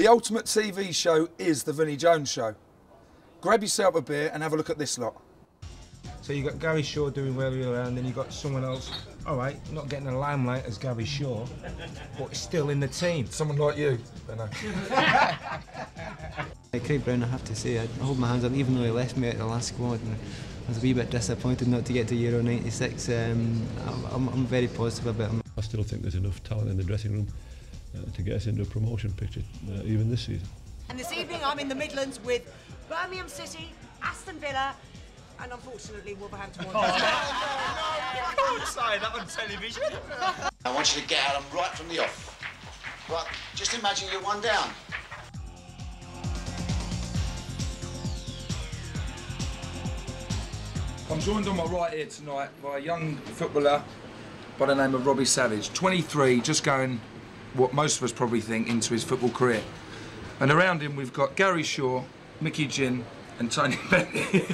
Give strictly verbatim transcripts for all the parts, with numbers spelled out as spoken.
The ultimate T V show is the Vinnie Jones Show. Grab yourself a beer and have a look at this lot. So you got Gary Shaw doing well around, and then you got someone else, all right, not getting the limelight as Gary Shaw, but still in the team. Someone like you, Bennett. Craig Brown, I have to say, I hold my hands up, even though he left me at the last squad. And I was a wee bit disappointed not to get to Euro ninety-six. Um, I'm, I'm very positive about him. I still think there's enough talent in the dressing room uh, to get us into a promotion picture, uh, even this season. And this evening I'm in the Midlands with Birmingham City, Aston Villa, and unfortunately Wolverhampton. Oh, no, no, no, you can't say that on television. I want you to get at them right from the off. Right, just imagine you're one down. I'm joined on my right here tonight by a young footballer by the name of Robbie Savage, twenty-three, just going what most of us probably think into his football career. And around him we've got Gary Shaw, Micky, Gynn and Tony Bennett.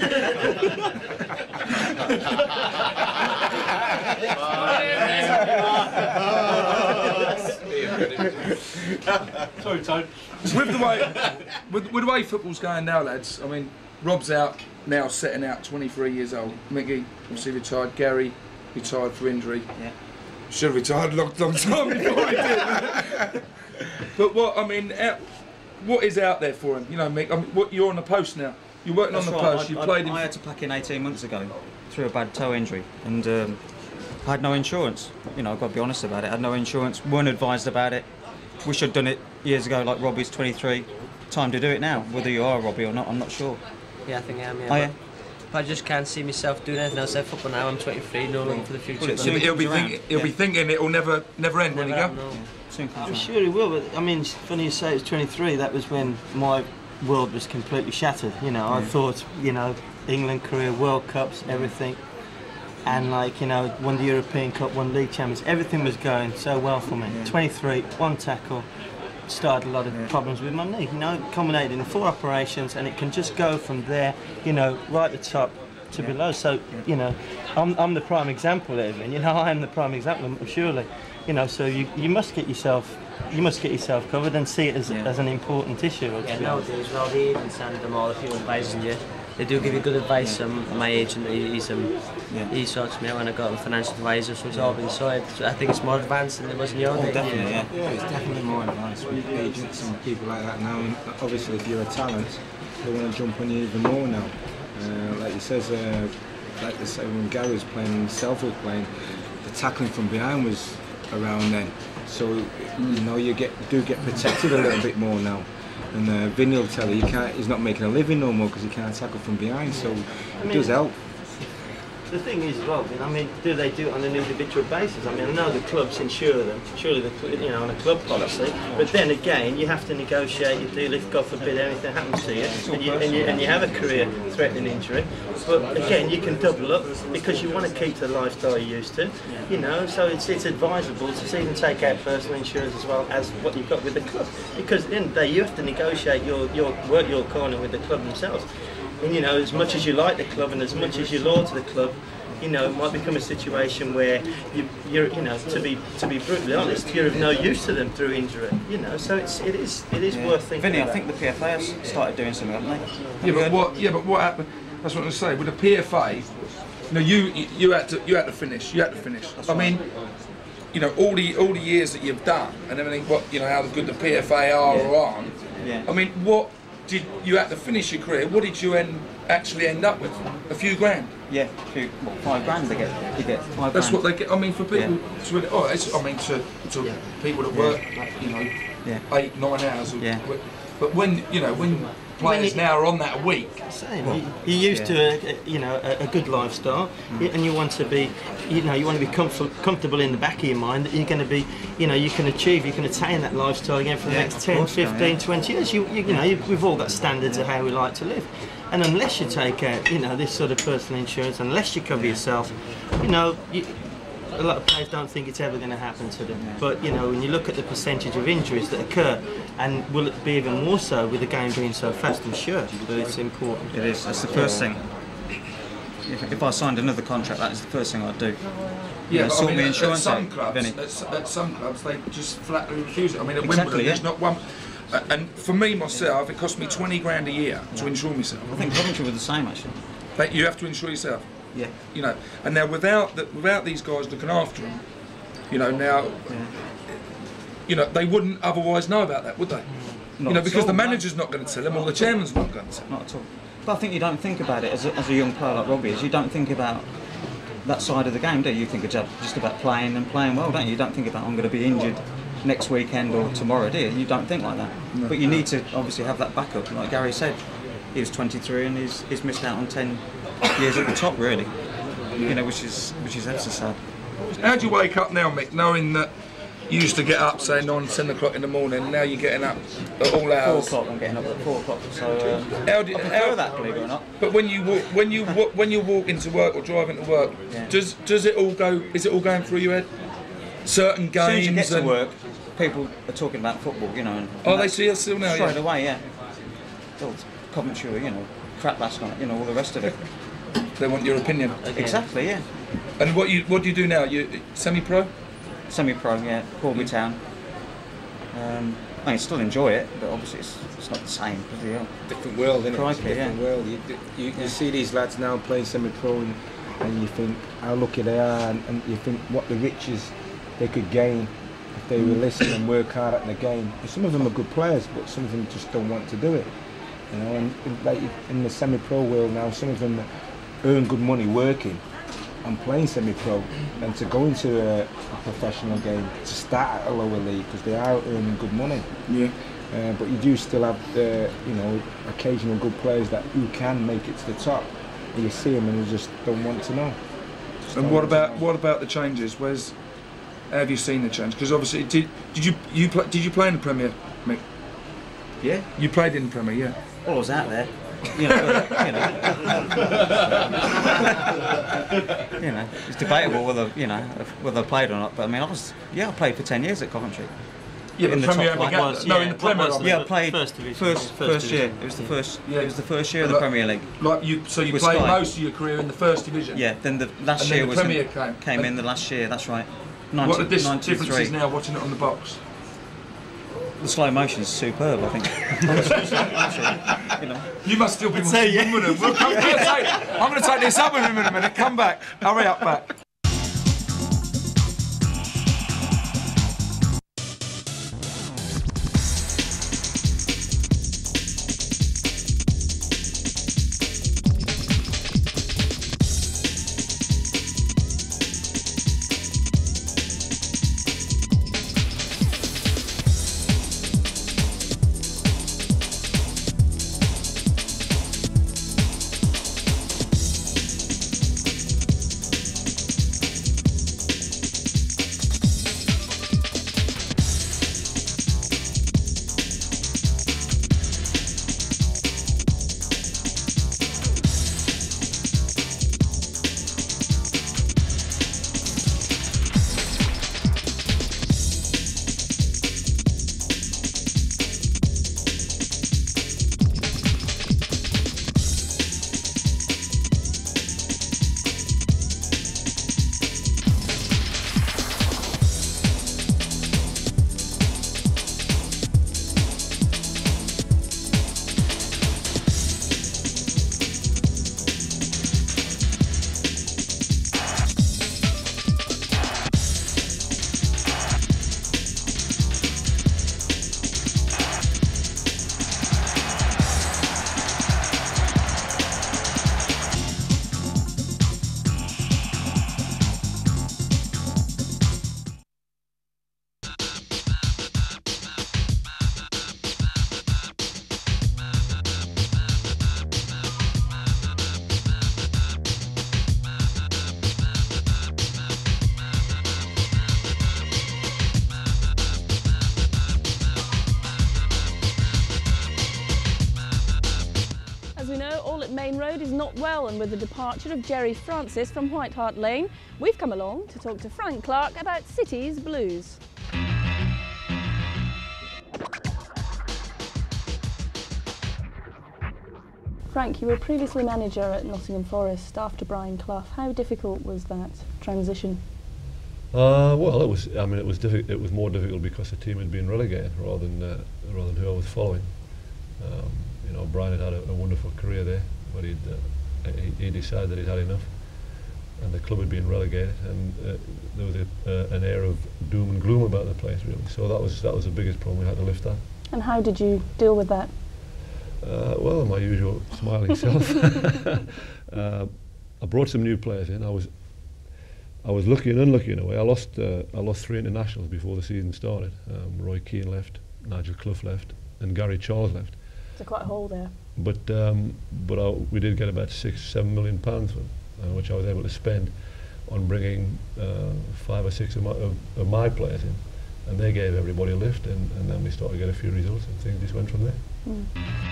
Sorry, Tony. With the way, with, with the way football's going now, lads, I mean, Rob's out now, setting out, twenty-three years old. Micky, obviously retired. Gary, retired for injury. Yeah. Should have retired a long, long time before he did. But what, I mean, out, what is out there for him? You know, Mick, I mean, what, you're on the post now. You're working That's on the right. post. I, You I, played I, in... I had to pack in eighteen months ago through a bad toe injury, and um, I had no insurance. You know, I've got to be honest about it. I had no insurance, weren't advised about it. Wish I'd done it years ago, like Robbie's twenty-three. Time to do it now. Whether you are Robbie or not, I'm not sure. Yeah, I think I am, yeah. Oh, yeah? But I just can't see myself doing anything else. Football now, I'm twenty-three, no looking for the future. Well, He'll, he'll, be, think, he'll yeah. be thinking it'll never never end, Never will he have, go? no. Soon comes I'm around. sure he will, but I mean, it's funny you say it's twenty-three. That was when my world was completely shattered. You know, Yeah. I thought, you know, England career, World Cups, everything, and like, you know, won the European Cup, won League Champions. Everything was going so well for me. Yeah. twenty-three, one tackle, started a lot of Yeah. problems with my knee. You know, culminated in four operations, and it can just go from there, you know, right at the top to Yeah. below. So, Yeah. you know, I'm, I'm the prime example there, Vin. You know, I am the prime example, surely. You know, so you, you must get yourself, you must get yourself covered and see it as, Yeah. as an important issue. Yeah, nowadays, well, they even send them all, if you're advising you, they do give you good advice. Yeah. Um, my agent, he, he's, um, Yeah. he sorts me out when I got a financial advisor, so it's all been sorted. So I think it's more advanced than it was in your Oh, day. definitely, yeah. Yeah, it's definitely more advanced with agents and people like that now. And obviously, if you're a talent, they want to jump on you even more now. Uh, like he says, uh, like they say when Gary was playing, himself was playing, the tackling from behind was around then. So you know you get do get protected a little bit more now. And uh, Vinnie will tell you, you can't, he's not making a living no more because he can't tackle from behind. So I mean, it does help. The thing is, well, I mean, do they do it on an individual basis? I mean, I know the clubs insure them, surely the cl- you know, on a club policy. But then again, you have to negotiate your deal if, God forbid, anything happens to you, and you, and you, and you have a career-threatening injury. But again, you can double up because you want to keep the lifestyle you're used to, you know. So it's it's advisable to even take out personal insurance as well as what you've got with the club, because at the end of the day, you have to negotiate your your work your corner with the club themselves. And, you know, as much as you like the club and as much as you're loyal to the club, you know, it might become a situation where you, you're, you know, to be to be brutally honest, you're of no use to them through injury. You know, so it's it is it is Yeah. worth thinking Vinnie, about. I think the P F A has started doing something, haven't they? Yeah, but what? Yeah, but what happened? That's what I was going to say. With the P F A, you know, you you had to you had to finish. You had to finish. That's I right. mean, you know, all the all the years that you've done and everything. What you know, how good the P F A are Yeah. or aren't. Yeah. I mean, what did you had to finish your career? What did you end actually end up with? A few grand. Yeah, few, what, five grand they get. You get five That's grand. what they get. I mean, for people Yeah. to oh, it's, I mean, to to Yeah. people that Yeah. work, you know, Yeah. eight nine hours. Yeah. But when you know when players you- now are on that a week. Same. You, you're used Yeah. to a, a- you know a, a good lifestyle, Mm. and you want to be, you know, you want to be comfort, comfortable in the back of your mind that you're going to be, you know, you can achieve, you can attain that lifestyle again for the Yeah, next of ten, course, yeah, fifteen, yeah. twenty years. You, you, you know, you, we've all got standards of how we like to live, and unless you take out, you know, this sort of personal insurance, unless you cover yourself, you know, you, a lot of players don't think it's ever going to happen to them. Yeah. But you know, when you look at the percentage of injuries that occur, and will it be even more so with the game being so fast? I'm sure, but it's important. It is. That's the first thing. If, if I signed another contract, that is the first thing I'd do. You Yeah, know, but sort I mean, me at, at insurance some out, clubs, Vinnie. at, s- at some clubs, they just flatly refuse it. I mean, at Exactly, Wimbledon, yeah. there's not one. And for me myself, it cost me twenty grand a year to insure myself. I think Coventry were the same actually. But you have to insure yourself. Yeah. You know, and now without the, without these guys looking after them, you know, now, yeah. you know, they wouldn't otherwise know about that, would they? Not you know, because all, the manager's no. not going to tell them, or the chairman's not going to tell them. Not at all. But I think you don't think about it as a, as a young player like Robbie is. You don't think about that side of the game, do you? You think just about playing and playing well, don't you? You don't think about I'm going to be injured next weekend or tomorrow, do you? You don't think like that. No. But you need to obviously have that backup. Like Gary said, he was twenty-three and he's, he's missed out on ten years at the top, really. You know, which is which is ever so sad. How do you wake up now, Mick, knowing that you used to get up, say, nine, ten o'clock in the morning, now you're getting up at all hours? Four o'clock, I'm getting up at four o'clock, so uh, how do, I prefer how, that, believe it or not. But when you walk, when you walk, when you walk into work or drive into work, yeah. does does it all go? Is it all going through your head? Certain games. As soon as you get to and work, people are talking about football, you know. And, oh, and they see us still now. Straight yeah. away, yeah. Well, Coventry, you know, crap last night, you know, all the rest of it. They want your opinion. Okay. Exactly, yeah. And what you what do you do now? You semi-pro? Semi-pro, yeah. Corby Town. Um, I mean, still enjoy it, but obviously it's, it's not the same. Yeah. Different world, isn't it? Crikey, it's a different yeah. world. You, you, you yeah. see these lads now playing semi-pro, and, and you think how lucky they are, and, and you think what the riches they could gain if they will listen and work hard at the game. And some of them are good players, but some of them just don't want to do it. You know, and like in the semi-pro world now, some of them earn good money working and playing semi-pro, and to go into a, a professional game, to start at a lower league, because they are earning good money. Yeah. Uh, but you do still have the, you know, occasional good players that who can make it to the top. And you see them and you just don't want to know. Just and what about what about the changes? Where's have you seen the change? Because obviously, did did you you play, did you play in the Premier, Mick? Yeah. You played in the Premier, yeah. Well, I was out there. You know, you know. you know, it's debatable whether you know whether I played or not. But I mean, I was yeah, I played for ten years at Coventry. Yeah, in the, the Premier top flight. Was, no, yeah, in the Premier. Was, yeah, I played first division. First, first, first year. division. It was the yeah. first. Yeah. It was the first year of like, the Premier League. Like you, so you With played Sky. most of your career in the First Division. Yeah. Then the last and year then the was Premier in, came. came and in the last year. That's right. ninety, what are the differences now watching it on the box? The slow motion is superb, I think. Honestly, actually, you know. You must still be watching yeah. Wimbledon. We'll come, I'm going to take this up with him in a minute. Come back. Hurry up back. Main Road is not well, and with the departure of Jerry Francis from White Hart Lane, we've come along to talk to Frank Clark about City's blues. Frank, you were previously manager at Nottingham Forest after Brian Clough. How difficult was that transition? Uh, well, it was. I mean, it was difficult. It was more difficult because the team had been relegated rather than uh, rather than who I was following. Um, you know, Brian had had a, a wonderful career there, but he'd uh, he, he decided that he'd had enough, and the club had been relegated, and uh, there was a, uh, an air of doom and gloom about the place, really. So that was that was the biggest problem. We had to lift that. And how did you deal with that? Uh, well, my usual smiling self. uh, I brought some new players in. I was. I was lucky and unlucky in a way. I lost uh, I lost three internationals before the season started. Um, Roy Keane left, Nigel Clough left, and Gary Charles left. So quite a hole there. But um, but I, we did get about six, seven million pounds for them, uh, which I was able to spend on bringing uh, five or six of my, of, of my players in, and they gave everybody a lift, and, and then we started to get a few results, and things just went from there. Mm.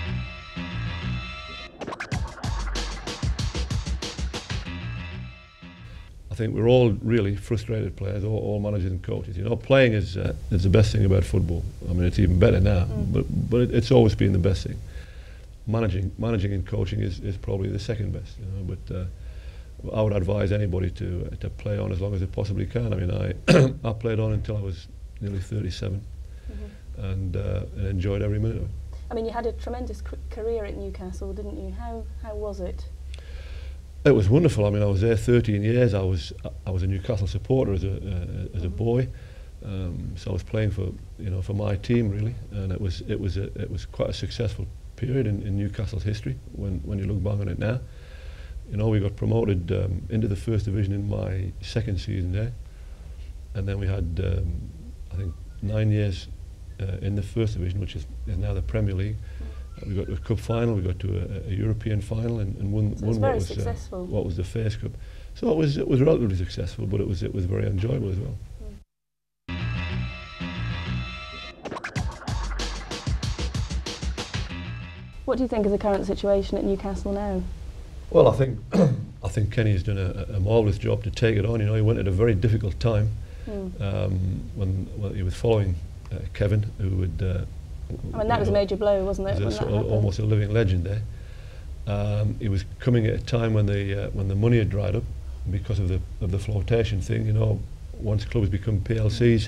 I think we're all really frustrated players, all, all managers and coaches. You know, playing is uh, is the best thing about football. I mean, it's even better now, mm. but but it, it's always been the best thing. Managing, managing and coaching is, is probably the second best. You know, but uh, I would advise anybody to uh, to play on as long as they possibly can. I mean, I I played on until I was nearly thirty-seven, mm-hmm. and uh, and enjoyed every minute of it. I mean, you had a tremendous career at Newcastle, didn't you? How how was it? It was wonderful. I mean, I was there thirteen years. I was I was a Newcastle supporter as a uh, as a boy, um, so I was playing for you know for my team really, and it was it was a, it was quite a successful period in, in Newcastle's history. When when you look back on it now, you know we got promoted um, into the first division in my second season there, and then we had um, I think nine years uh, in the first division, which is, is now the Premier League. We got to a cup final, we got to a, a European final, and, and won, so won what was uh, what was the Fairs Cup. So it was it was relatively successful, but it was it was very enjoyable as well. Mm. What do you think of the current situation at Newcastle now? Well, I think I think Kenny has done a, a marvellous job to take it on. You know, he went at a very difficult time mm. um, when well, he was following uh, Kevin, who would. Uh, I mean, that was know, a major blow, wasn't it? Was a sort of almost a living legend there. Um, he was coming at a time when the uh, when the money had dried up because of the of the flotation thing. You know, once clubs become P L Cs,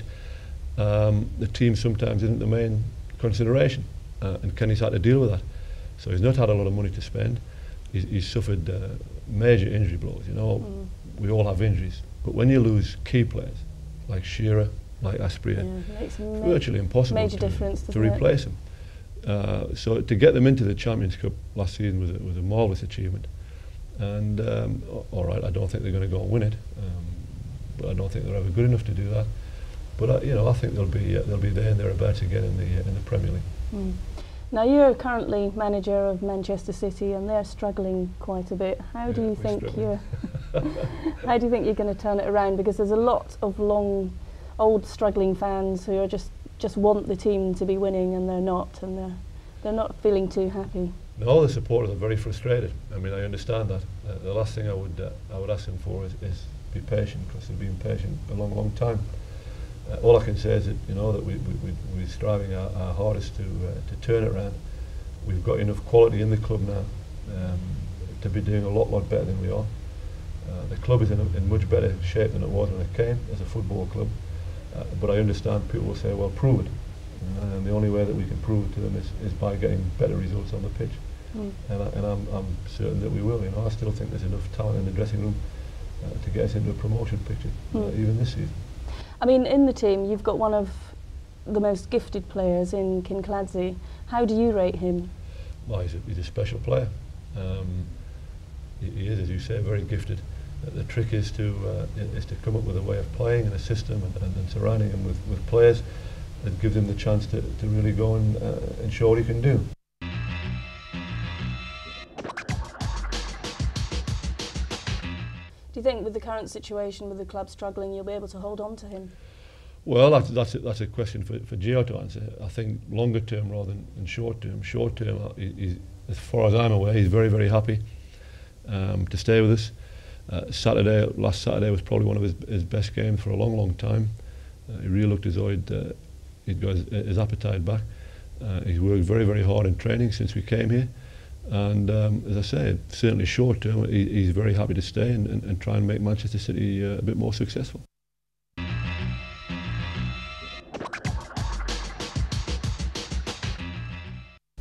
um, the team sometimes isn't the main consideration, uh, and Kenny's had to deal with that. So he's not had a lot of money to spend. He's, he's suffered uh, major injury blows. You know, mm. we all have injuries, but when you lose key players like Shearer, like Asprey, yeah, it's virtually impossible major to, difference, to replace them. Uh, so to get them into the Champions Cup last season was a, was a marvellous achievement. And um, all right, I don't think they're going to go and win it, um, but I don't think they're ever good enough to do that. But uh, you know, I think they'll be uh, they'll be there and thereabouts again in the uh, in the Premier League. Mm. Now you're currently manager of Manchester City, and they're struggling quite a bit. How do yeah, you think struggling. you're? How do you think you're going to turn it around? Because there's a lot of long. old struggling fans who are just just want the team to be winning, and they're not, and they're they're not feeling too happy. No, the supporters are very frustrated. I mean, I understand that. Uh, the last thing I would uh, I would ask them for is, is be patient, because they've been patient a long, long time. Uh, all I can say is that you know that we, we, we we're striving our, our hardest to uh, to turn it around. We've got enough quality in the club now um, to be doing a lot, lot better than we are. Uh, the club is in, a, in much better shape than it was when it came as a football club. Uh, but I understand people will say, well, prove it. And the only way that we can prove it to them is, is by getting better results on the pitch. Mm. And, I, and I'm, I'm certain that we will. You know, I still think there's enough talent in the dressing room uh, to get us into a promotion picture, mm. uh, even this season. I mean, in the team, you've got one of the most gifted players in Kincladze. How do you rate him? Well, he's a, he's a special player. Um, he, he is, as you say, very gifted. The trick is to uh, is to come up with a way of playing and a system, and, and, and surrounding him with, with players that give him the chance to, to really go and, uh, and show what he can do. Do you think with the current situation, with the club struggling, you'll be able to hold on to him? Well, that's that's a, that's a question for, for Gio to answer. I think longer term rather than, than short term. Short term, he, he's, as far as I'm aware, he's very, very happy um, to stay with us. Uh, Saturday, last Saturday was probably one of his, his best games for a long, long time. Uh, he really looked as though he'd, uh, he'd got his, his appetite back. Uh, he's worked very, very hard in training since we came here. And um, as I say, certainly short term, he, he's very happy to stay and, and, and try and make Manchester City uh, a bit more successful.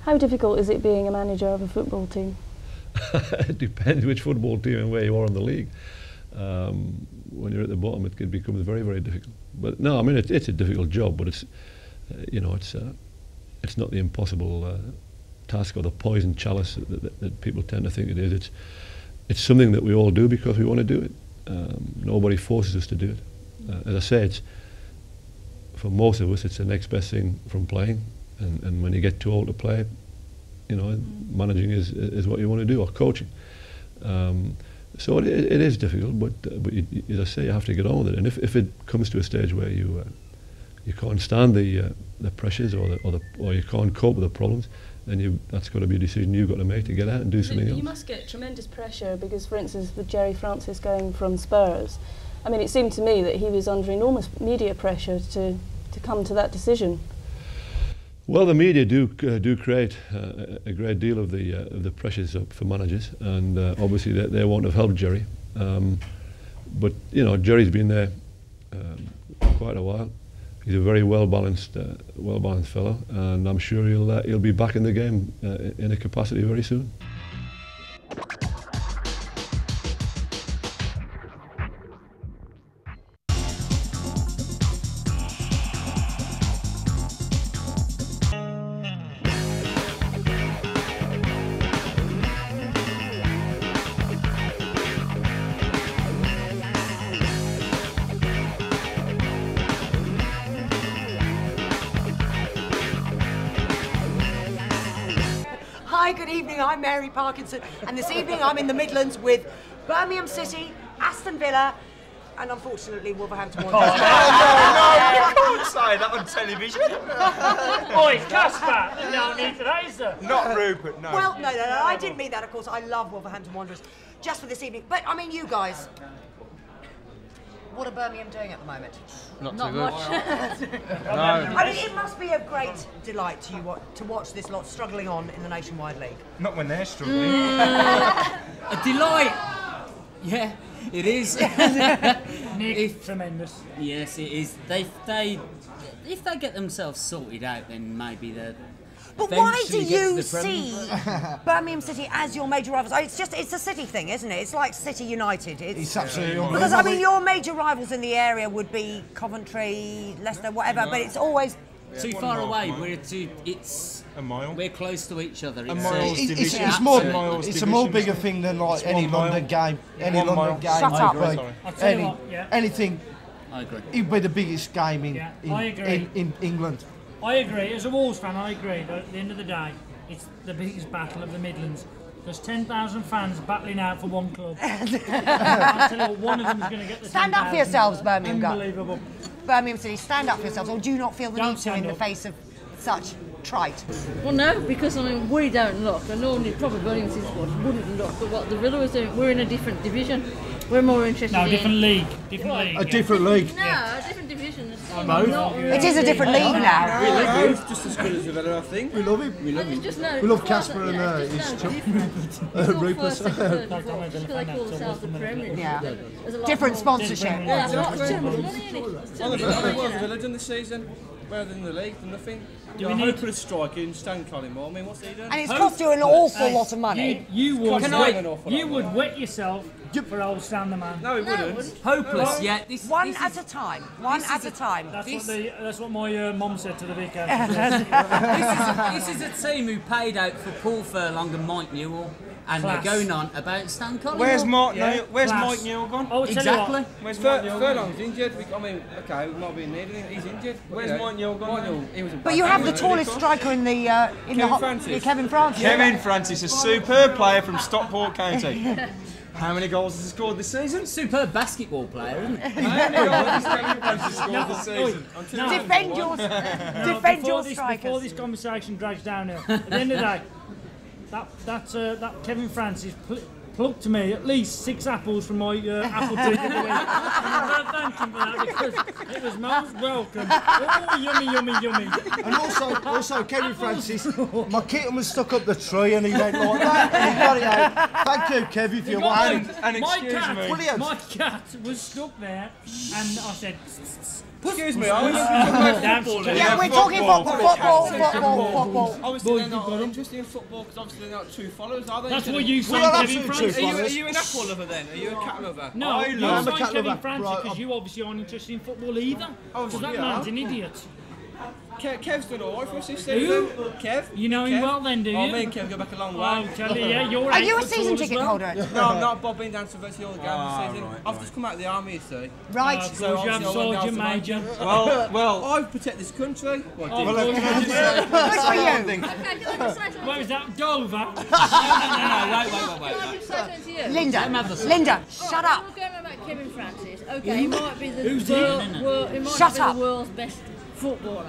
How difficult is it being a manager of a football team? It depends which football team and where you are in the league. Um, when you're at the bottom, it can become very, very difficult. But no, I mean it, it's a difficult job, but it's uh, you know it's uh, it's not the impossible uh, task or the poison chalice that, that, that people tend to think it is. It's it's something that we all do because we want to do it. Um, nobody forces us to do it. Uh, as I say, it's for most of us, it's the next best thing from playing. And, and when you get too old to play, you know, managing is is what you want to do, or coaching. Um, so it, it is difficult, but uh, but you, you, as I say, you have to get on with it. And if, if it comes to a stage where you uh, you can't stand the uh, the pressures or the, or the or you can't cope with the problems, then you that's got to be a decision you've got to make to get out and do you something else. You must get tremendous pressure because, for instance, with Jerry Francis going from Spurs, I mean, it seemed to me that he was under enormous media pressure to to come to that decision. Well, the media do uh, do create uh, a great deal of the uh, of the pressures up for managers, and uh, obviously they, they won't have helped Jerry. Um, but you know, Jerry's been there um, quite a while. He's a very well balanced, uh, well balanced fellow, and I'm sure he'll uh, he'll be back in the game uh, in a capacity very soon. Hi, good evening, I'm Mary Parkinson, and this evening I'm in the Midlands with Birmingham City, Aston Villa, and unfortunately Wolverhampton Wanderers. Oh, no, no, you can't say that on television. Oi, Casper, there's no need for that, is there? Not Rupert, no. Well, no, no, no, I didn't mean that, of course. I love Wolverhampton Wanderers, just for this evening. But, I mean, you guys, what are Birmingham doing at the moment? Not, Not too much. good. No. I mean, it must be a great delight to you what, to watch this lot struggling on in the Nationwide League. Not when they're struggling. A delight. Yeah, it is. Nick, if, tremendous. Yes, it is. They, they, if they get themselves sorted out, then maybe they're. But why do eventually get to you the see Premier. Birmingham City as your major rivals? It's just, it's a City thing, isn't it? It's like City United. It's, It's absolutely unbelievable. Because, I mean, your major rivals in the area would be Coventry, Leicester, whatever, but it's always... Too far away. We're too. It's a mile. We're close to each other. A It's, mile. uh, It's, it's, it's more. It's a more bigger thing than like It's any one mile. London game. Any One London mile. game. Shut up. would be. Sorry. I'll tell you Any, what, yeah. anything. I agree. It'd be the biggest game in Yeah, in, I agree. in, in England. I agree. As a Wolves fan, I agree that at the end of the day, it's the biggest battle of the Midlands. There's ten thousand fans battling out for one club. I'll tell you what, one of them is going to get the Stand up for ten thousand. yourselves, Birmingham. guys. Unbelievable. Birmingham City, stand up for yourselves, or do you not feel the Don't need to stand in the up. face of such trite? Well, no, because I mean, we don't look, and normally probably Birmingham City squad wouldn't look at what the Villa was doing. We're in a different division. We're more interested No, in... different league. Different league. A yeah. different league. No, a different division. It's No. not really It is a different league now. We love you just as good as the Villa, I think. We love him. We love It's him. just no, We love it's Casper and yeah, uh, it's his just no chum. different. It's Uh, all Rupert. first, second, third, Don't fourth, tell me just Villa because they fan, call so themselves the what's the Premier League. Yeah. There's a lot Different more- sponsorship. Yeah, there's lots too much money in it. It's too What much have money, what you have know. Villa done this season? Better than the league, than nothing. Do You're we a need- hopeless striker in Stan Collymore. I mean, what's he done? And it's cost you an awful lot of money. You, you would, Can wet, I- an awful you lot. would wet yourself for old Stan the man. No, he No, wouldn't. wouldn't. Hopeless. Yeah. This, One this at is, a time. One this at is a time. That's This- what the, that's what my uh, mum said to the vicar. this, is a, this is a team who paid out for Paul Furlong and Mike Newell, and Class. they're going on about Stan Collymore. Where's Mark Yeah, Newell? Where's class. Mike Newell gone? I will tell you Exactly. what, Where's Fur- Mike Newell Furlong's gone? injured. We- I mean, okay, we might be needing him. He's injured. Where's Yeah. Mike Newell gone? Mike Newell, he was a But you have the tallest striker in the uh, in the Kevin hot, Francis. yeah, Kevin Francis. Kevin Francis, a superb player from Stockport County. How many goals has he scored this season? Superb basketball player, isn't it? How many goals has Kevin Francis scored this season? No. Defend your, No, defend before your this, strikers. Before this conversation drags down here, at the end of the day, that that uh, that Kevin Francis pl- plucked me at least six apples from my uh, apple tree the other week. And I thank him for that because it was most welcome. Oh, yummy, yummy, yummy. And also, also Kevin Francis, my kitten was stuck up the tree and he went like that and he got it out. Thank you, Kev, if you want. And my cat, my cat was stuck there and I said, excuse me, I was talking about football. Yeah, we're talking football, football, football, football. Obviously, they're not interested in football because obviously they're not true followers, are they? That's what you say, Kevin Francis. Are you, are you an apple lover then? Are you a cat lover? No, I you're love saying a cat Kevin lover. Francis because you obviously aren't interested in football either. Oh, Because that yeah. man's an idiot. Kev, Kev's done all right for us this Who? season. Kev? You know him Kev? well then, do you? Oh, me and Kev go back a long way. Oh, tell you, yeah, you're Are you a eight foot season tall as ticket well. holder? No, I'm not. Bob been down to virtually all the games Ah, this season. right, I've just come out of the army, you see. Right. Oh, of course you have, Sergeant Major. Well, well, I protect this country. Well, Oh, well, well, can I well, just well, say- well, say well, one well, thing? Okay, can I just say something? Where is that? Dover? No, no, no, wait, wait, wait, wait. Can I just say something to you? Linda, Linda, shut up. We're going on about Kevin Francis. Okay, he might be the Who's he? world, No, no. world, he might Shut not up. be the world's best footballer.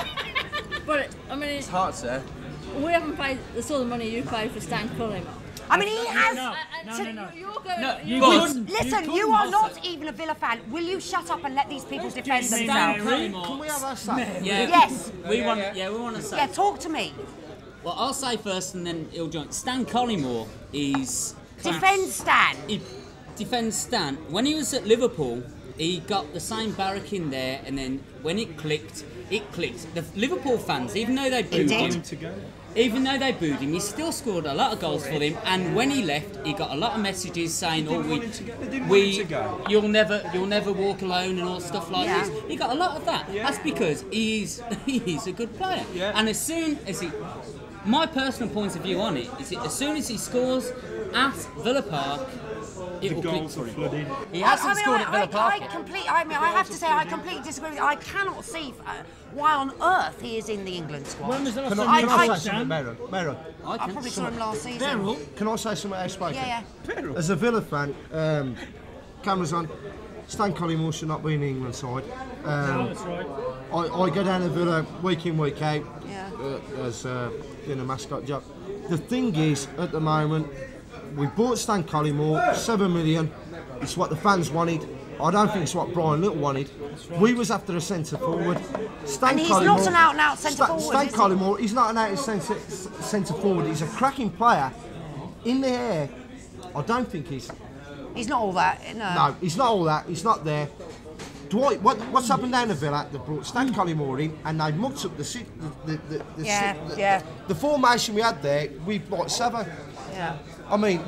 But I mean, It's hard, sir. we haven't paid the sort of money you paid for Stan Cullimore. I mean, he has. No, And no, so no, no. You're going. No, you're you going- couldn't. Listen, you, couldn't are also- not even a Villa fan. Will you shut up and let these people defend Excuse me, themselves? Mary. Can we have our say? Yeah. Yes. We Yeah, want. yeah. Yeah, we want to say. Yeah, talk to me. Well, I'll say first, and then he'll join. Stan Collymore is Defend Stan. he defends Stan. When he was at Liverpool, he got the same barrack in there, and then when it clicked, it clicked. The Liverpool fans, even though they booed did. him, even though they booed him, he still scored a lot of goals for them. And when he left, he got a lot of messages saying, "Oh, we, we, you'll never, you'll never walk alone," and all stuff like Yeah. this. He got a lot of that. That's because he's he's a good player. Yeah. And as soon as he, my personal point of view on it is, that as soon as he scores at Villa Park, it will click for him. He hasn't I mean, scored I, at Villa I, Park I, yet. complete, I mean, I have to say, I completely disagree with you. I cannot see uh, why on earth he is in the England squad. When was the last Can time I, you can I saw say something, Stan? Mary? Mary, I I can. probably saw him last season. Beryl? can I say something outspoken? Yeah, yeah. As a Villa fan, um, cameras on, Stan Collymore should not be in the England side. No, Um, that's right. I, I go down to Villa week in, week out Yeah. uh, as uh, in a mascot job. The thing is, at the moment, we bought Stan Collymore, seven million. It's what the fans wanted. I don't think it's what Brian Little wanted. We was after a centre forward. Stan And he's Collymore, not an out-and-out centre Stan, forward, Stan is he? Collymore, he's not an out centre centre forward. He's a cracking player. In the air, I don't think he's. He's not all that. No. No, he's not all that. He's not there. Dwight, what, what's happened down the Villa? They brought Stan Collymore in, and they mucked up the si- the the, the, the, Yeah, the, yeah. the formation we had there. We like seven. Yeah. I mean,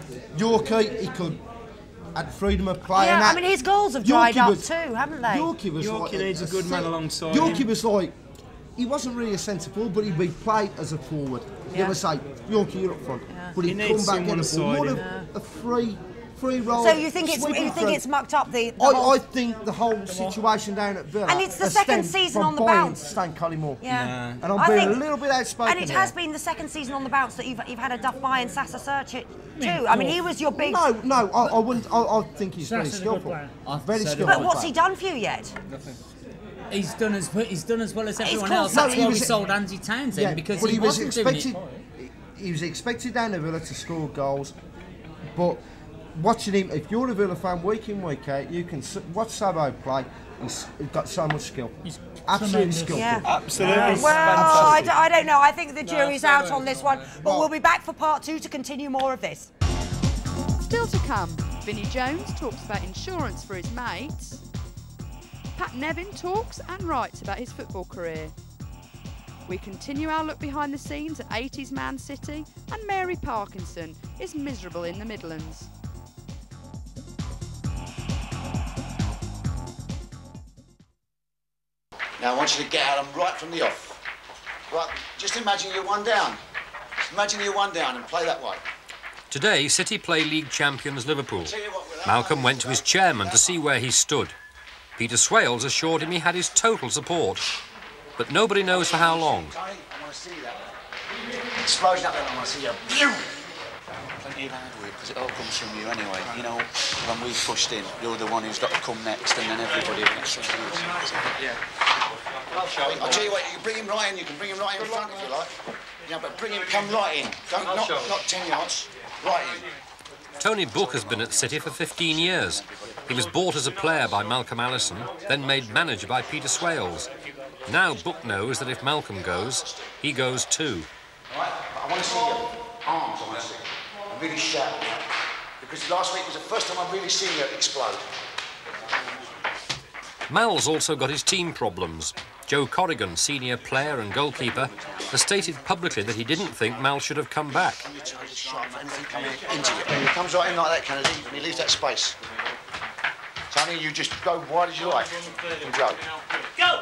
Yorkie, he could had freedom of play. and Yeah, I that. mean, his goals have dried Yorkie up was- too, haven't they? Yorkie was Yorkie like needs a good man set- alongside Yorkie him. was like, he wasn't really a centre forward, but he'd be played as a forward. Yeah. They would say, Yorkie, you're up front. But he'd He come needs back in the someone ball. More beside of a free, free roll. So you think it's sweeping you think through. it's mucked up the, the I, whole... I think the whole situation down at Villa And it's the has second stemmed season from on the buying bounce. Stan Collymore. Yeah. And I'm I being think- a little bit outspoken And it here. has been the second season on the bounce that you've, you've had a Duff Buy and Sasa search it too. I mean, he was your big... No, no, I, I wouldn't. I, I think he's very Sassa's a good skillful. player. Very So do skillful. But what's he done for you yet? Nothing. He's done as he's done as well as everyone called else. That's No, he why we was- sold Andy Townsend Yeah, because but he, he was wasn't doing expected. it. He was expected down the Villa to score goals, but watching him, if you're a Villa fan, week in week out, you can s- watch Sabo play. He's, he's got so much skill. He's Absolutely tremendous. skillful. Yeah. Absolutely. Well, I, fantastic. d- I don't know. I think the jury's no, out no. on this one. But we'll be back for part two to continue more of this. Still to come, Vinnie Jones talks about insurance for his mates. Pat Nevin talks and writes about his football career. We continue our look behind the scenes at eighties Man City, and Mary Parkinson is miserable in the Midlands. Now I want you to get at them right from the off. Right, just imagine you're one down. Just imagine you're one down and play that way. Today, City play league champions Liverpool. Tell you what, we'll have Malcolm one went to his chairman to see where he stood. Peter Swales assured him he had his total support. But nobody knows for how long. Tony, I want to see that. Explosion up there, I want to see you. Pew! Plenty of hard work, because it all comes from you anyway. You know, when we pushed in, you're the one who's got to come next, and then everybody else. Yeah. I'll tell you what, you can bring him right in, you can bring him right in front if you like. Yeah, but bring him, come right in. Don't, not, not ten yards, right in. Tony Book has been at City for fifteen years. He was bought as a player by Malcolm Allison, then made manager by Peter Swales. Now Book knows that if Malcolm goes, he goes too. Right, I want to see your arms, I want to see. And really shout. Because last week was the first time I've really seen you explode. Mal's also got his team problems. Joe Corrigan, senior player and goalkeeper, has stated publicly that he didn't think Mal should have come back. You try to shot for anything coming into you. He comes right in like that, Kennedy, and he leaves that space. Tony, you just go wide as you like and go. Go!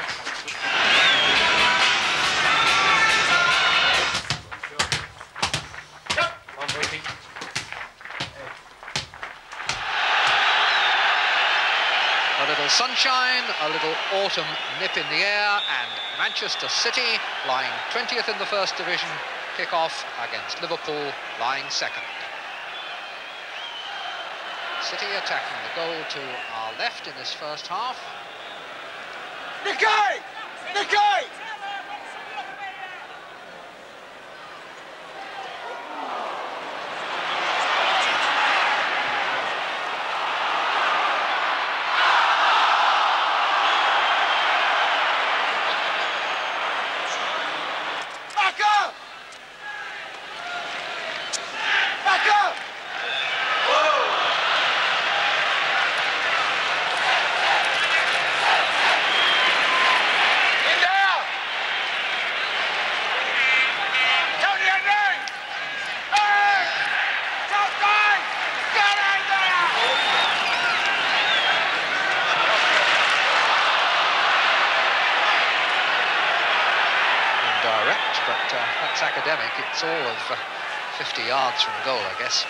A little sunshine, a little autumn nip in the air, and Manchester City lying twentieth in the First Division, kick off against Liverpool lying second. City attacking the goal to our left in this first half. Micky! Micky! Back up! Back up! But uh, that's academic. It's all of uh, fifty yards from goal, I guess.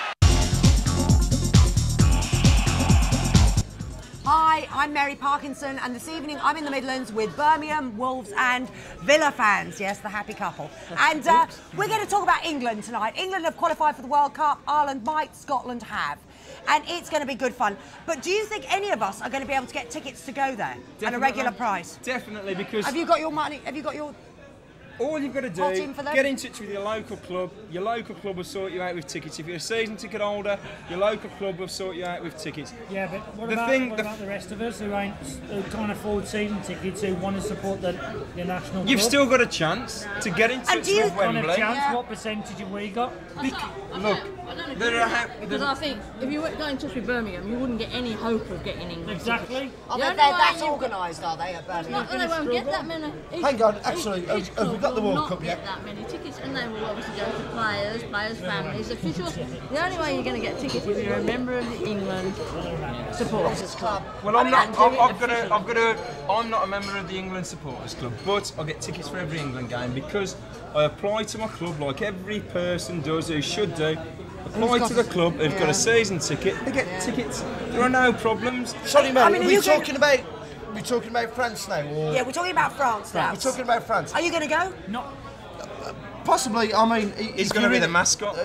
Hi, I'm Mary Parkinson, and this evening I'm in the Midlands with Birmingham, Wolves and Villa fans. Yes, the happy couple. And uh, we're going to talk about England tonight. England have qualified for the World Cup. Ireland might. Scotland have. And it's going to be good fun. But do you think any of us are going to be able to get tickets to go there Definitely. at a regular price? Definitely, because... Have you got your money? Have you got your... All you've got to Hot do, in for them? get in touch with your local club. Your local club will sort you out with tickets. If you're a season ticket holder, your local club will sort you out with tickets. Yeah, but what, the about, thing, what the about the rest of us who ain't who can't afford season tickets, who want to support the, the national You've club? still got a chance to get in touch with Wembley. On a chance, yeah. What percentage have we got? Look, there are... Because I think if you weren't going in touch with Birmingham, you wouldn't get any hope of getting England. Exactly. Oh, The they're, only they're way that you- organised, are they, at Birmingham? No, they won't get that many. Each- Hang on, each- actually, each have- have club we got the will World not Cup yet? get that many tickets, and they will obviously go to players, players' families, officials. The only way you're going to get tickets is if you're a member of the England supporters club. Well, I'm And not. do I've, it I've got to. officially. I've got to. I'm not a member of the England supporters club, but I'll get tickets for every England game because I apply to my club like every person does who should do. Apply to the club. They've got Yeah. a season ticket. They get Yeah. tickets. There are no problems. Sorry, mate, I mean, are are we you going- talking about... We're talking about France now, or... Yeah, we're talking about France now. We're talking about France. Are you going to go? No. Possibly, I mean... i- He's if going to you're be in- the mascot.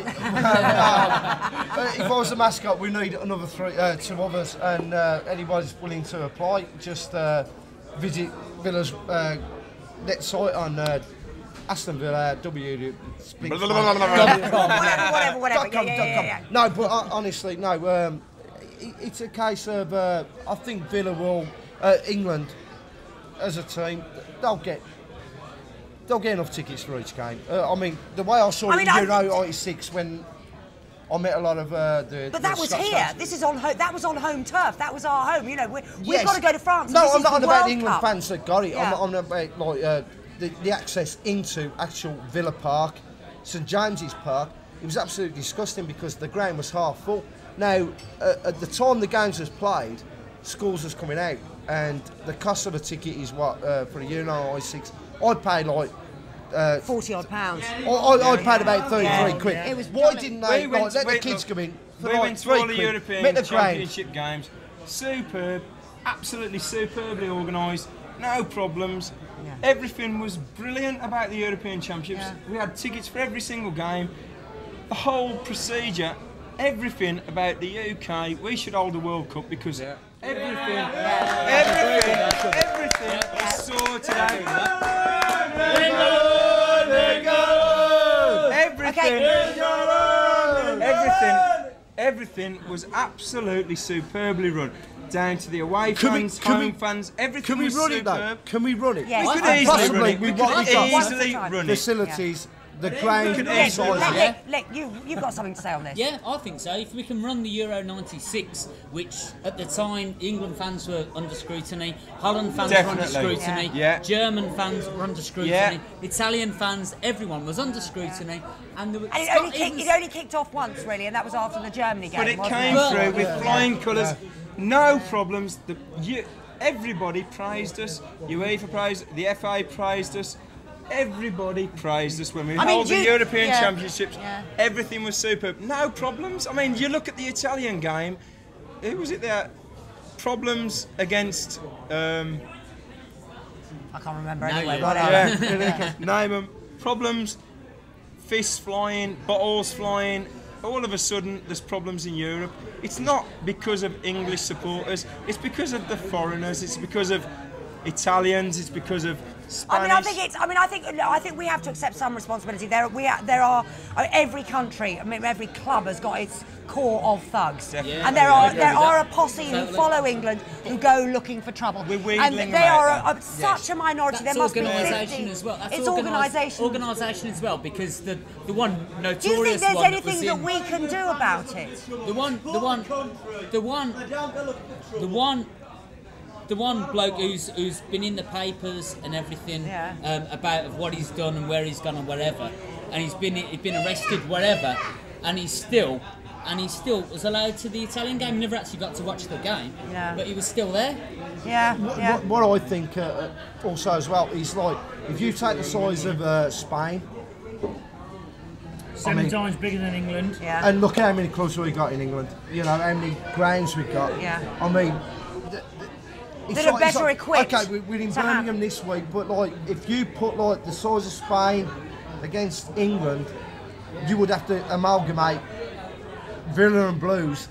Uh, if I was the mascot, we need another three, uh, two others, and uh, anybody's willing to apply, just uh, visit Villa's uh, net site on uh, Aston Villa, W. Whatever, whatever, whatever. Yeah, yeah, yeah, yeah. No, but uh, honestly, no. Um, it, it's a case of uh, I think Villa will, uh, England, as a team, they'll get. They'll get enough tickets for each game. Uh, I mean, the way I saw I it mean, in I Euro eighty-six when I met a lot of uh, the. But the that was Scots here. fans. This is on home. That was on home turf. That was our home. You know, we, we've Yes. got to go to France. No, This I'm is not the on about World the England Cup. fans that got it. Yeah. I'm on about like uh, the, the access into actual Villa Park, St James's Park. It was absolutely disgusting because the ground was half full. Now, uh, at the time the games was played, schools was coming out, and the cost of the ticket is what uh, for a Euro eighty-six. I paid like. Uh, Forty odd pounds. I, I, I paid about thirty-three Yeah. quid. Yeah. It was Why jolly. didn't they We went like, to- let the wait, kids look, come in for we like went to three all the quid, European met the ground. Championship games. Superb, absolutely superbly organised. No problems. Yeah. Everything was brilliant about the European Championships. Yeah. We had tickets for every single game. The whole procedure, everything about the U K. We should hold the World Cup because everything, everything, everything is sorted out. Everything, everything everything was absolutely superbly run. Down to the away Can we- fans, can home we- fans, everything Can we was run superb. it though? Can we run it? Yes. We could And easily possibly run it. we We what could we got. easily run it. Facilities, the ground, could the easily size. Let, Yeah. let, let, you, you've got something to say on this. Yeah, I think so. If we can run the Euro ninety-six, which at the time England fans were under scrutiny, Holland fans were under Definitely. scrutiny, Yeah. German fans were under scrutiny, Yeah. Italian fans, everyone was under scrutiny, and, there were, And it Scot- only, kicked, was- it only kicked off once, really, and that was after the Germany game. But it wasn't came it? through with Yeah. flying Yeah. colours, Yeah. no problems. The, you, everybody praised us. UEFA praised, the F A praised us. Everybody praised us when we I mean, held the you- European yeah. Championships. Yeah. Everything was superb. No problems. I mean, you look at the Italian game. Who was it there? Problems against. Um, I can't remember No, anyway. yeah. Whatever. yeah, name them. Problems. Fists flying, bottles flying. All of a sudden, there's problems in Europe. It's not because of English supporters. It's because of the foreigners. It's because of Italians. It's because of Spanish. I mean, I think it's. I mean, I think. I think we have to accept some responsibility. There, we are, there are. I mean, every country. I mean, every club has got its core of thugs, Definitely. and there Yeah, I are agree there with are that. a posse who Totally. follow England who go looking for trouble. We're and wheedling they them out are there. a, such a minority. That's there must be organisation fifty. as well. That's It's organi- organisation. organisation as well, because the the one notorious Do you think there's one anything that, that was in, we can do about it? the one the one the one the one the one bloke who's who's been in the papers and everything Yeah. um, about of what he's done and where he's gone and wherever, and he's been he's been arrested wherever, and he's still and he still was allowed to the Italian game. He never actually got to watch the game, Yeah. but he was still there. Yeah, yeah. What, what I think uh, also as well is like if you take the size of uh, Spain Seven I mean- times bigger than England. Yeah. and look how many clubs we got in England. You know how many grounds we got. Yeah. I mean. th- th- it's That are like- it's better like- equipped Okay, we- we're in to have- Birmingham this week, but like if you put like the size of Spain against England, you would have to amalgamate Villa and Blues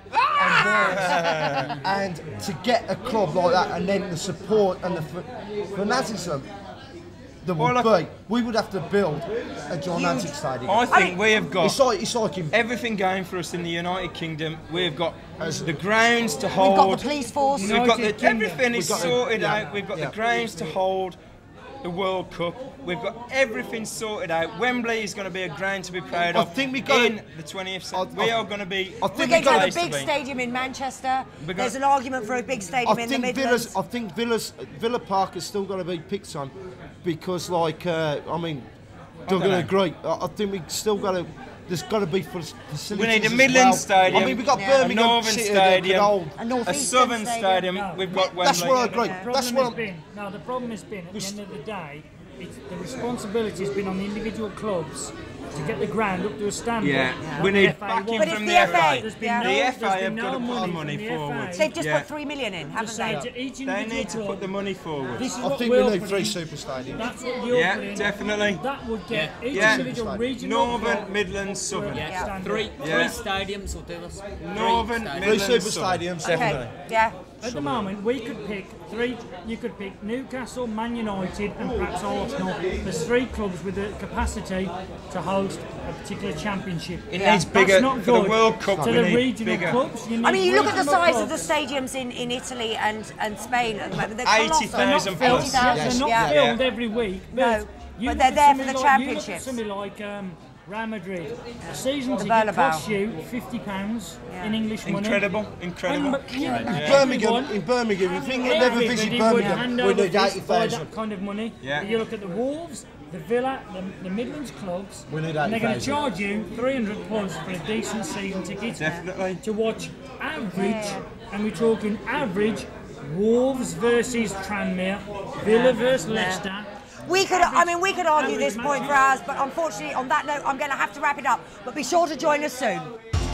and Wolves, and to get a club like that, and then the support and the f- fanaticism that would Well, be, we would have to build a gigantic stadium. I think we have got It's like it's like in, everything going for us in the United Kingdom. We've got the grounds to We've hold. got the police force. We've got the, United Kingdom. everything is We've got the- sorted yeah, out. We've got yeah. the grounds to hold the World Cup. We've got everything sorted out. Wembley is going to be a ground to be proud I of. think we got in the twentieth century. We I- are going to be. I We're think going we to got have a place to big be. stadium in Manchester. We're There's gonna- an argument for a big stadium I in the think Midlands. Villa's, I think Villa's, Villa Park has still got to be picked on because, like, uh, I mean, they're don't going to know. agree. I, I think we still got to. There's got to be for facilities. We need a as Midland well. Stadium. I mean, we got Yeah. a Birmingham Northern City that could Stadium, hold. A a Northeastern Southern Stadium. Stadium. No. We've got Wembley. That's what I agree. The problem That's what has I'm. been, no, the problem has been, at the end of the day, it's, the responsibility has been on the individual clubs to get the ground up to a standard. Yeah. that We the need F A backing wants. But it's from the the F A. F A. There's been Yeah. no, The F A there's have been got no to put the money, money from the forward. F A They've just Yeah. put three million in, to haven't say they? to each They individual need to club, put the money forward. this is I what think we we'll need put three in. super stadiums. That's what you're Yeah, putting. definitely. That would get each Yeah. individual regional Northern, club Midlands, Southern. Yeah, Yeah. three three Yeah. stadiums will do us. Northern, Three stadiums. Three Midlands, super Southern. stadiums. Definitely. Okay. Yeah. At the moment, we could pick three. You could pick Newcastle, Man United, and perhaps Arsenal. There's three clubs with the capacity to host a particular championship. It Yeah. needs That's bigger not for the good. World Cup. To We the need regional bigger. clubs, you need I mean, you look at the regional size of the clubs. stadiums in, in Italy and, and Spain at the moment. They're eighty colossal. thousand Filled, plus. yeah, Yes. they're not Yeah. filled Yeah. every week. But No, you but look they're at there for something the like, championships. You look at something like um, Real Madrid. A season The ticket Bernabeu. costs you fifty pounds Yeah. in English money. Incredible, incredible. And, yeah, Birmingham, everyone- in Birmingham, if we can never Everybody visit would Birmingham, hand we over need fist eighty by thousand. that kind of money. Yeah. But you look at the Wolves, the Villa, the, the Midlands clubs, We need and they're going to eighty thousand. charge you three hundred plus for a decent season ticket. Definitely. To watch average, and we're talking average, Wolves versus Tranmere, Villa versus Leicester. We could, I mean, we could argue Average this point for matches. hours, but unfortunately, on that note, I'm going to have to wrap it up. But be sure to join us soon.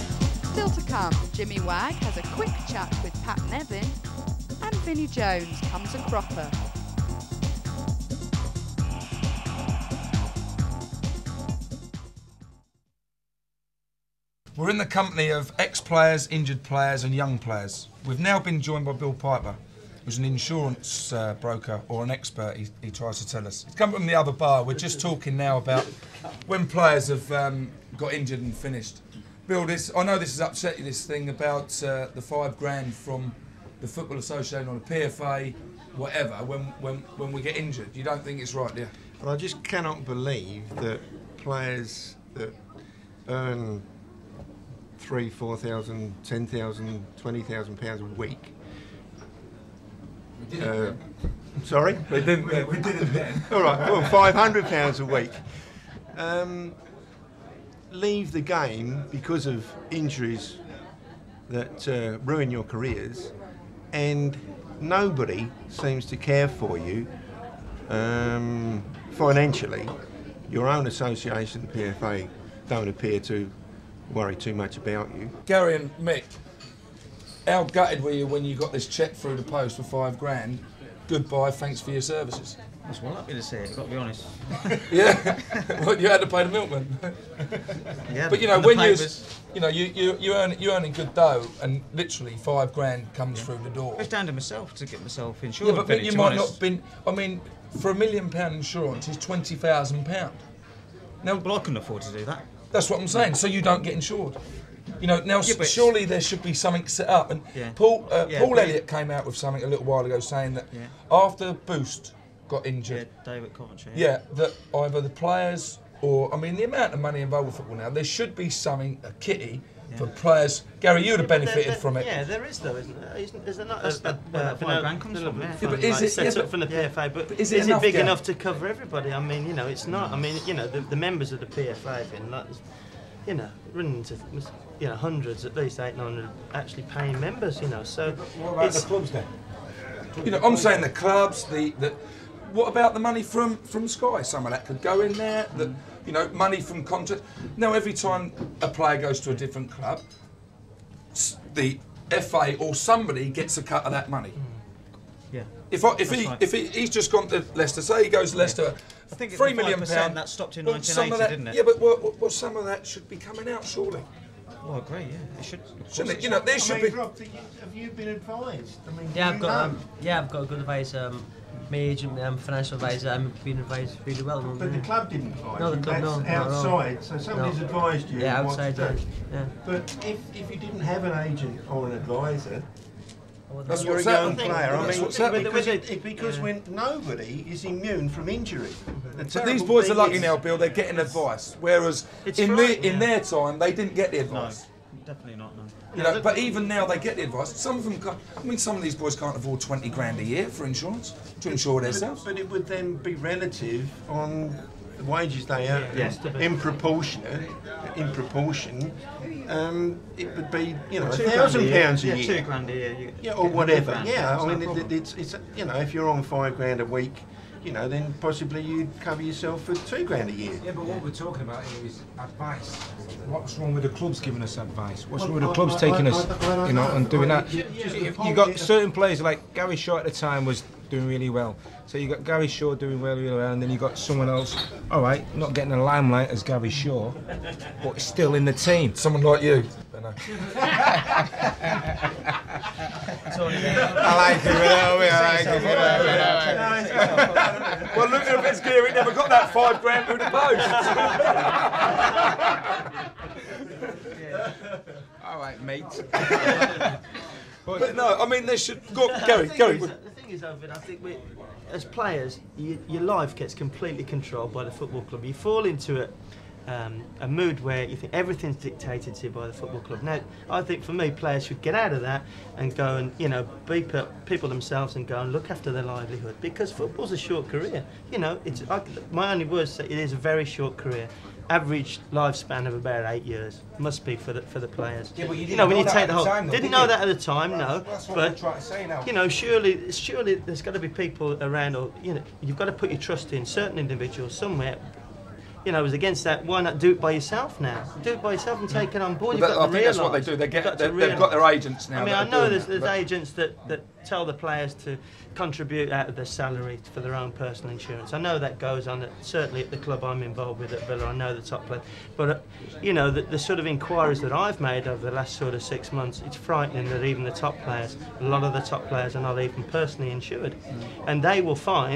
Still to come, Jimmy Wagg has a quick chat with Pat Nevin, and Vinnie Jones comes a cropper. We're in the company of ex-players, injured players and young players. We've now been joined by Bill Piper, who's an insurance uh, broker or an expert, he, he tries to tell us. He's come from the other bar. We're just talking now about when players have um, got injured and finished. Bill, this I know this has upset you. This thing about uh, the five grand from the Football Association or the P F A, whatever. When when when we get injured, you don't think it's right, do you? But I just cannot believe that players that earn three, four thousand, ten thousand, twenty thousand pounds a week. We did it Uh, then. sorry, We didn't. Yeah, we did it then. All right, well, five hundred pounds a week. Um, leave the game because of injuries that uh, ruin your careers, and nobody seems to care for you um, financially. Your own association, the P F A, don't appear to worry too much about you. Gary and Mick, how gutted were you when you got this cheque through the post for five grand? Goodbye, thanks for your services. I was well happy to see it, I've got to be honest. Yeah, well, you had to pay the milkman. Yeah, but you know, and the when you, papers. you know, you you you earn you earning good dough, and literally five grand comes Yeah. through the door. It's down to myself to get myself insured. Yeah, but Vinnie, you to might be honest. not have been. I mean, for a million pound insurance is twenty thousand pound. Now, well, I couldn't afford to do that. That's what I'm saying. So you don't get insured. You know, now Yeah, but- surely there should be something set up. And Yeah. Paul uh, Yeah, Paul but- Elliott came out with something a little while ago saying that Yeah. after Boost got Yeah, injured, David Coventry. yeah, that either the players or I mean the amount of money involved with football now, there should be something a kitty for players. Gary, you'd have Yeah, but there- benefited there- from it. Yeah, there is though, isn't there? Isn't, is there not That's a, the- a, where that uh, five no, grand comes no, from, no, yeah. Yeah, but like is it- set yeah, up but- from the P F A, but, but is it is enough, it big Gary? enough to cover everybody? I mean, you know, it's not. I mean, you know, the, the members of the P F A, in that, you know, running into you know hundreds, at least eight, nine hundred actually paying members. You know, so What about it's, the clubs then? You know, I'm saying the clubs, the, the what about the money from from Sky? Some of that could go in there. The, you know, money from contract. Now, every time a player goes to a different club, s- the F A or somebody gets a cut of that money. Yeah. If I, if That's he right. if he, he's just gone to Leicester, say he goes to Leicester, I think it's three the million five percent pound. that stopped in well, nineteen some eighty, of that, didn't it? Yeah, but well, well, well, some of that should be coming out, surely. Well, I agree, yeah. It should. Shouldn't it? You know, there I should mean, be. Rob, have you been advised? I mean, Yeah, do I've you got know? um, yeah, I've got a good advice. Um, my agent, um, financial advisor, I'm being advised really well. But the club didn't advise No, you. the club, That's no, not at all. outside. So somebody's No. advised you. Yeah, what outside, to yeah. do. yeah. But if, if you didn't have an agent or an adviser, That's you're a what's young happened. player. I That's mean, what's happened. because, it, it, because when nobody is immune from injury. The But these terrible boys are thing lucky is- now, Bill. They're getting advice, whereas It's in their frightening, in yeah. their time they didn't get the advice. Definitely not, no. You know, but even now they get the advice. Some of them can't. I mean, some of these boys can't afford twenty grand a year for insurance to insure themselves. But it would then be relative on the wages they earn Yes, to be. in proportion. In proportion, um, it would be you know a Two grand thousand a year. pounds a Yeah, year. two grand a year. You Yeah, get or a whatever. grand. Yeah, That's I no mean, it, problem. it's it's you know if you're on five grand a week, you know, then possibly you'd cover yourself for two grand a year. Yeah, but what we're talking about here is advice. What's wrong with the clubs giving us advice? What's wrong with the Well, clubs I- taking I- us, I- I don't you know, know. and doing Well, that? ju- just the You, point you got is- certain players like Gary Shaw at the time was doing really well. So you got Gary Shaw doing well, really well, and then you got someone else. All right, not getting the limelight as Gary Shaw, but still in the team. Someone like you. Benno. I like it, I like it. Well, look at it's Gary. Never got that five grand through the post. All right, mate. But no, I mean they should go. Gary, The thing Gary. is- The thing is, Ovid, I think we, as players, you, your life gets completely controlled by the football club. You fall into a, um, a mood where you think everything's dictated to you by the football club. Now, I think for me, players should get out of that and go and, you know, be pe- people themselves and go and look after their livelihood, because football's a short career. You know, it's I, my only words say it is a very short career. Average lifespan of about eight years must be for the for the players. Yeah, but you you didn't know, when know you that take at the the whole, time, though, didn't did know you? that at the time, no. That's what but we're trying to say now. you know, surely, surely there's got to be people around, or you know, you've got to put your trust in certain individuals somewhere. You know, I was against that. Why not do it by yourself now? Do it by yourself and take it on board. Well, You've that- got I to think that's what they realise. do. They You've get- got to they- they've got their realise. agents now I mean, that I are know doing there's, that, there's but- agents that, that tell the players to contribute out of their salary for their own personal insurance. I know that goes on, at, certainly at the club I'm involved with at Villa. I know the top players. But, uh, you know, the, the sort of inquiries that I've made over the last sort of six months, it's frightening that even the top players, a lot of the top players are not even personally insured. And they will find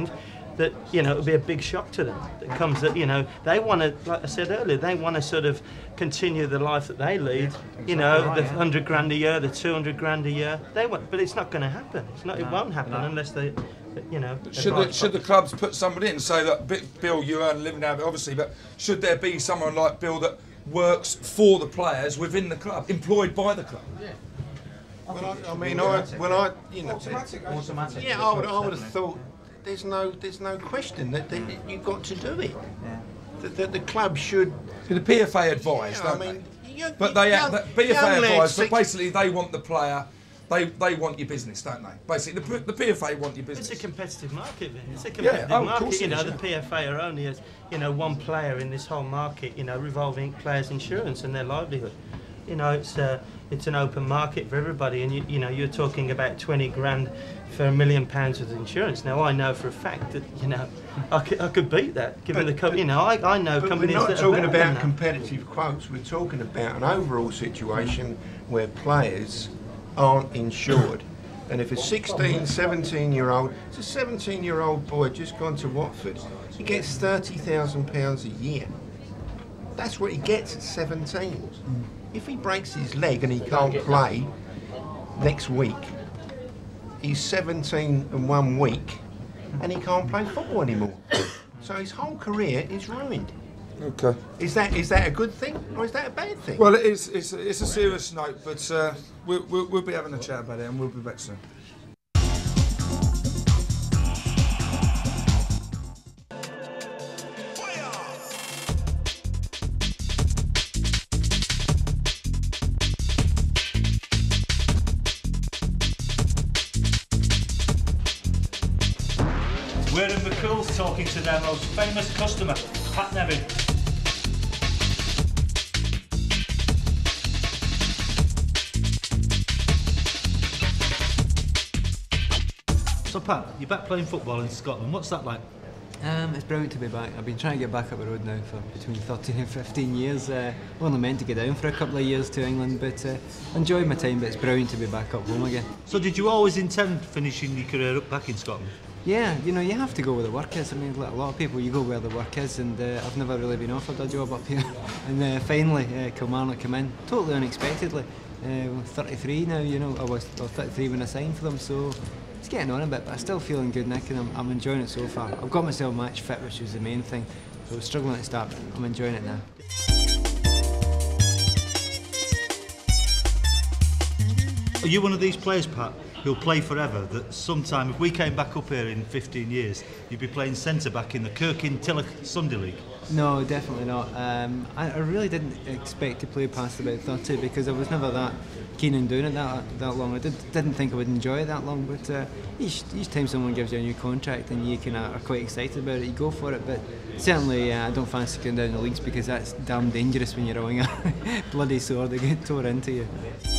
that, you know, it'll be a big shock to them. That comes that, you know, they want to, like I said earlier, they want to sort of continue the life that they lead. You know, the hundred grand a year, the two hundred grand a year. They want, but it's not going to happen. It's not. It won't happen unless they, you know. Should the, should the clubs put somebody in and say that, Bill, you earn a living out of it, obviously, but should there be someone like Bill that works for the players within the club, employed by the club? Yeah. Well, I, I mean, I, when I, you know, automatic, automatic. Yeah, I would, I would have thought there's no, there's no question that, that you've got to do it. Yeah. That the, the club should. The P F A advised, yeah, don't I mean, they? Young, but they, young, the P F A advised, but six, basically they want the player. They, they want your business, don't they? Basically, the, the P F A want your business. It's a competitive market, Vinnie. It's a competitive yeah, oh, market. You know, is, the yeah. P F A are only as, you know, one player in this whole market. You know, revolving players' insurance and their livelihood. You know, it's uh, it's an open market for everybody, and you, you know, you're talking about twenty grand for a million pounds of insurance. Now, I know for a fact that, you know, I could, I could beat that, given but, the company. You know, I, I know but companies we're not that talking are better than about that. competitive quotes. We're talking about an overall situation where players aren't insured. And if a sixteen, seventeen year old, it's a seventeen year old boy just gone to Watford, he gets thirty thousand pounds a year. That's what he gets at seventeen. If he breaks his leg and he can't play next week, he's seventeen and one week and he can't play football anymore. So his whole career is ruined. Okay. Is that is that a good thing or is that a bad thing? Well, it is. It's, it's a serious note, but uh, we'll, we'll, we'll be having a chat about it, and we'll be back soon. We're in McCool's talking to their most famous customer, Pat Nevin. So Pat, you're back playing football in Scotland. What's that like? Um, it's brilliant to be back. I've been trying to get back up the road now for between thirteen and fifteen years. Uh, only meant to get down for a couple of years to England, but uh, enjoyed my time. But it's brilliant to be back up home again. So did you always intend finishing your career up back in Scotland? Yeah, you know, you have to go where the work is. I mean, like a lot of people, you go where the work is, and uh, I've never really been offered a job up here. And uh, finally, uh, Kilmarnock come in, totally unexpectedly. Uh, thirty-three now, you know, I was well, thirty-three when I signed for them, so it's getting on a bit, but I'm still feeling good, Nick, and I'm, I'm enjoying it so far. I've got myself match fit, which was the main thing, so I was struggling to start, but I'm enjoying it now. Are you one of these players, Pat, who'll play forever, that sometime, if we came back up here in fifteen years, you'd be playing centre-back in the Kirkin-Tillich Sunday League? No, definitely not. Um, I, I really didn't expect to play past about thirty because I was never that keen on doing it that that long. I did, didn't think I would enjoy it that long, but uh, each, each time someone gives you a new contract and you kind of are quite excited about it, you go for it. But certainly uh, I don't fancy going down the leagues because that's damn dangerous when you're rowing a bloody sword, they get tore into you.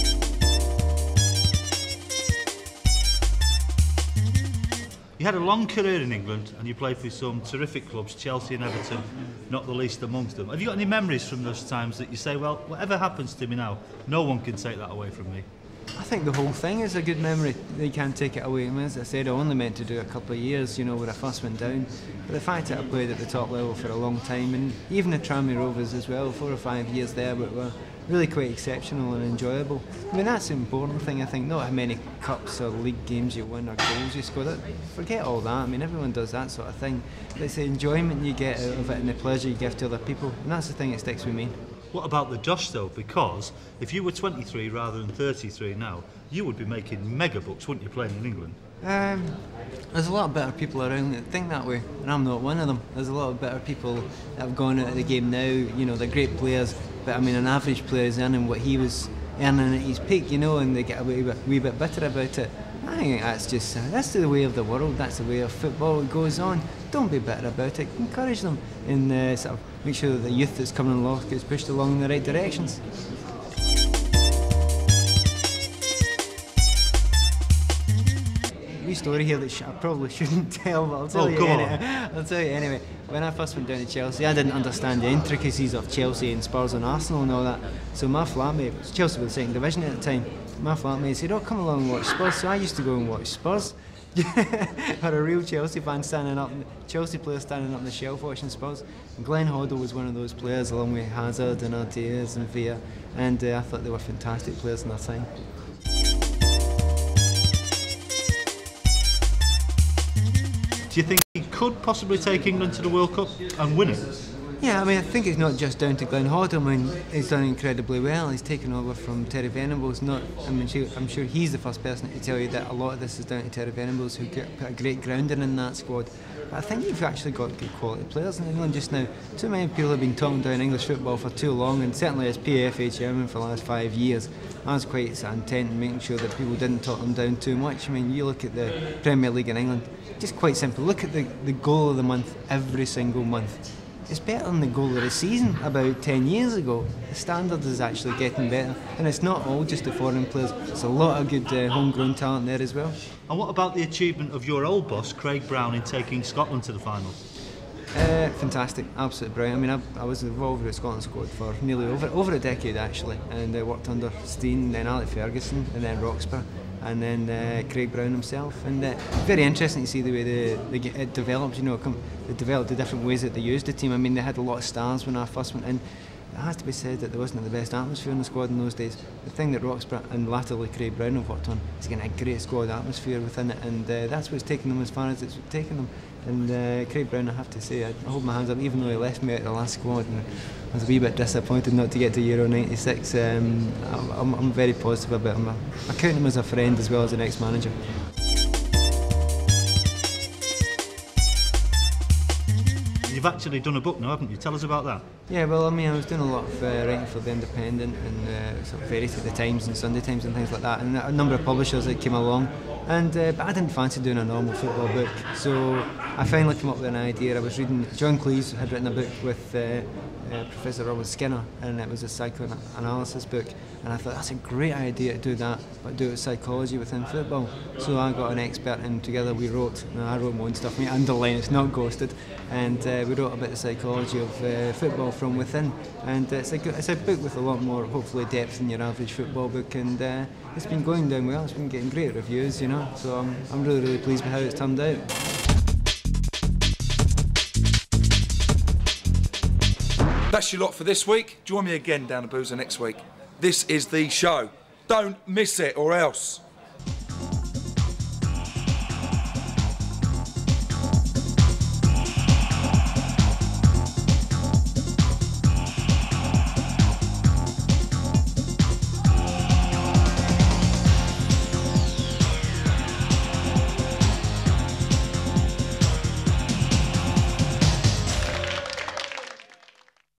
You had a long career in England and you played for some terrific clubs, Chelsea and Everton, not the least amongst them. Have you got any memories from those times that you say, well, whatever happens to me now, no one can take that away from me? I think the whole thing is a good memory. They can't take it away. I mean, as I said, I only meant to do a couple of years, you know, when I first went down. But the fact that I played at the top level for a long time, and even the Tranmere Rovers as well, four or five years there, but were really quite exceptional and enjoyable. I mean, that's the important thing, I think, not how many cups or league games you win or goals you score. That, forget all that. I mean, everyone does that sort of thing. But it's the enjoyment you get out of it and the pleasure you give to other people, and that's the thing that sticks with me. What about the dosh though? Because if you were twenty-three rather than thirty-three now, you would be making mega bucks, wouldn't you, playing in England? Um, there's a lot of better people around that think that way, and I'm not one of them. There's a lot of better people that have gone out of the game now. You know, they're great players, but I mean, an average player is earning what he was earning at his peak, you know, and they get a wee bit, wee bit bitter about it. I think that's just, uh, that's the way of the world, that's the way of football, it goes on. Don't be bitter about it, encourage them, and uh, sort of make sure that the youth that's coming along gets pushed along in the right directions. Wee story here that sh I probably shouldn't tell, but I'll tell, oh, you go anyway. on. I'll tell you anyway. When I first went down to Chelsea, I didn't understand the intricacies of Chelsea and Spurs and Arsenal and all that. So my flatmate, Chelsea was the second division at the time, my flatmate said, oh, come along and watch Spurs. So I used to go and watch Spurs. or a real Chelsea fan standing up, Chelsea player standing up on the shelf watching Spurs. And Glenn Hoddle was one of those players, along with Hazard and Arteas and Villa, and uh, I thought they were fantastic players in their time. Do you think he could possibly take England to the World Cup and win it? Yeah, I mean, I think it's not just down to Glenn Hoddle. I mean, he's done incredibly well. He's taken over from Terry Venables. Not, I mean, I'm sure he's the first person to tell you that a lot of this is down to Terry Venables, who put a great grounding in that squad. But I think you've actually got good quality players in England just now. Too many people have been talking down English football for too long, and certainly as P F A chairman for the last five years, I was quite intent in making sure that people didn't talk them down too much. I mean, you look at the Premier League in England, just quite simple. Look at the, the goal of the month every single month. It's better than the goal of the season about ten years ago. The standard is actually getting better, and it's not all just the foreign players. There's a lot of good uh, homegrown talent there as well. And what about the achievement of your old boss, Craig Brown, in taking Scotland to the final? Uh, fantastic, absolutely brilliant. I mean, I, I was involved with the Scotland squad for nearly over over a decade actually, and I worked under Steen, then Alec Ferguson, and then Roxburgh, and then uh, Craig Brown himself. And uh, very interesting to see the way they, they get, it developed. You know, come, they developed the different ways that they used the team. I mean, they had a lot of stars when I first went in. It has to be said that there wasn't the best atmosphere in the squad in those days. The thing that Roxburgh and latterly Craig Brown have worked on is getting a great squad atmosphere within it, and uh, that's what's taken them as far as it's taken them. And uh, Craig Brown, I have to say, I, I hold my hands up, even though he left me out of the last squad, and I was a wee bit disappointed not to get to Euro ninety-six. Um, I'm, I'm very positive about him. I, I count him as a friend as well as an ex-manager. You've actually done a book now, haven't you? Tell us about that. Yeah, well, I mean, I was doing a lot of uh, writing for The Independent and uh, sort of Verity, The Times and Sunday Times and things like that, and a number of publishers that came along, and uh, but I didn't fancy doing a normal football book, so I finally came up with an idea. I was reading, John Cleese had written a book with uh, uh, Professor Robert Skinner, and it was a psychoanalysis book, and I thought that's a great idea to do that, but do it with psychology within football. So I got an expert, and together we wrote, no, I wrote my own stuff, I mean, underline, it's not ghosted, and uh, we wrote about the psychology of uh, football from within, and uh, it's, a good, it's a book with a lot more, hopefully, depth than your average football book, and uh, it's been going down well, it's been getting great reviews, you know, so I'm, I'm really, really pleased with how it's turned out. That's your lot for this week. Join me again down the Boozer next week. This is the show. Don't miss it, or else.